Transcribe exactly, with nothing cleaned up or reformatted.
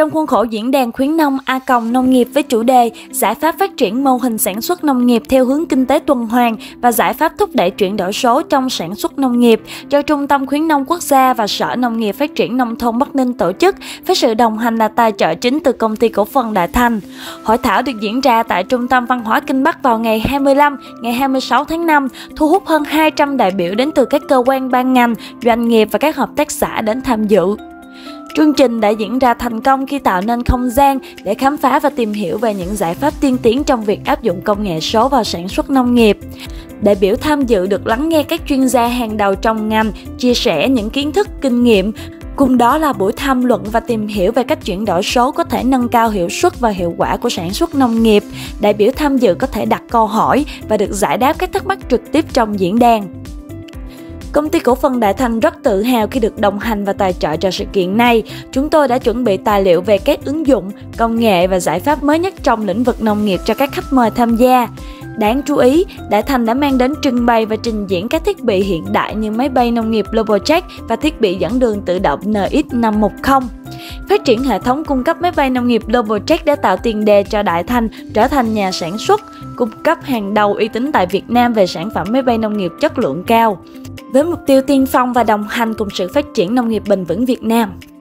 Trong khuôn khổ diễn đàn khuyến nông A Nông nghiệp với chủ đề giải pháp phát triển mô hình sản xuất nông nghiệp theo hướng kinh tế tuần hoàn và giải pháp thúc đẩy chuyển đổi số trong sản xuất nông nghiệp do Trung tâm Khuyến nông Quốc gia và Sở Nông nghiệp Phát triển Nông thôn Bắc Ninh tổ chức với sự đồng hành là tài trợ chính từ Công ty Cổ phần Đại Thành. Hội thảo được diễn ra tại Trung tâm Văn hóa Kinh Bắc vào ngày hai mươi lăm, ngày hai mươi sáu tháng năm, thu hút hơn hai trăm đại biểu đến từ các cơ quan ban ngành, doanh nghiệp và các hợp tác xã đến tham dự. Chương trình đã diễn ra thành công khi tạo nên không gian để khám phá và tìm hiểu về những giải pháp tiên tiến trong việc áp dụng công nghệ số vào sản xuất nông nghiệp. Đại biểu tham dự được lắng nghe các chuyên gia hàng đầu trong ngành chia sẻ những kiến thức, kinh nghiệm. Cùng đó là buổi tham luận và tìm hiểu về cách chuyển đổi số có thể nâng cao hiệu suất và hiệu quả của sản xuất nông nghiệp. Đại biểu tham dự có thể đặt câu hỏi và được giải đáp các thắc mắc trực tiếp trong diễn đàn. Công ty Cổ phần Đại Thành rất tự hào khi được đồng hành và tài trợ cho sự kiện này. Chúng tôi đã chuẩn bị tài liệu về các ứng dụng, công nghệ và giải pháp mới nhất trong lĩnh vực nông nghiệp cho các khách mời tham gia. Đáng chú ý, Đại Thành đã mang đến trưng bày và trình diễn các thiết bị hiện đại như máy bay nông nghiệp Globaltrack và thiết bị dẫn đường tự động N X năm một không. Phát triển hệ thống cung cấp máy bay nông nghiệp Globaltrack đã tạo tiền đề cho Đại Thành trở thành nhà sản xuất, cung cấp hàng đầu uy tín tại Việt Nam về sản phẩm máy bay nông nghiệp chất lượng cao, với mục tiêu tiên phong và đồng hành cùng sự phát triển nông nghiệp bền vững Việt Nam.